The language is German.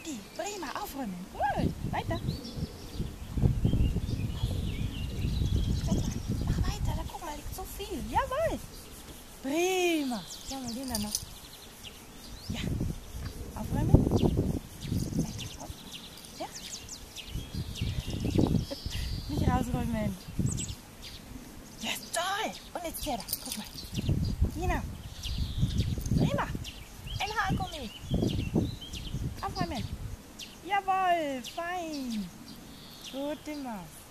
Guti, prima, aufräumen. Gut, weiter. Guck mal, mach weiter, da guck mal, liegt so viel. Jawohl. Prima. Schau mal, den da noch. Ja, aufräumen. Weiter, auf. Ja. Nicht rausräumen. Ja, toll. Und jetzt der da, guck mal. Genau. Prima. Ein Haargummi. Aufräumen. Jawohl, fein. Gute Maus.